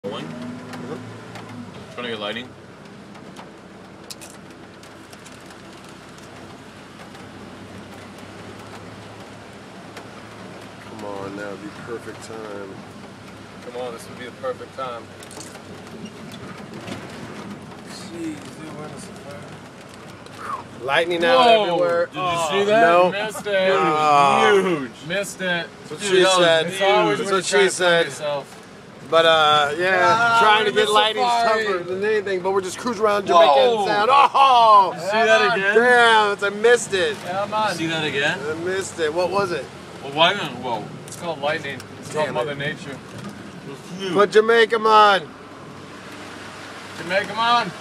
Trying to get lighting. Come on, that would be perfect time. Come on, this would be the perfect time. Jeez, dude, when is the fire? Lightning out everywhere. Did you see that? No. Missed it. Huge. Missed it. That's what she said. It's always That's when what you're trying she to find said. yourself. But yeah, trying to we get missed lighting safari. tougher than anything. But we're just cruising around Jamaica and Whoa. sound. Oh! See that again? Damn! I missed it. Come on. See that again? I missed it. What was it? Well, why not? Whoa. It's called lightning. It's called Damn Mother it. Nature. It was huge. Put Jamaica on. Jamaica, come on.